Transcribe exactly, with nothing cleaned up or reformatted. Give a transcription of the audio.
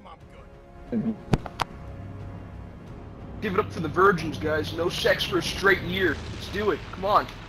Mhm. Give it up for the virgins, guys. No sex for a straight year. Let's do it. Come on.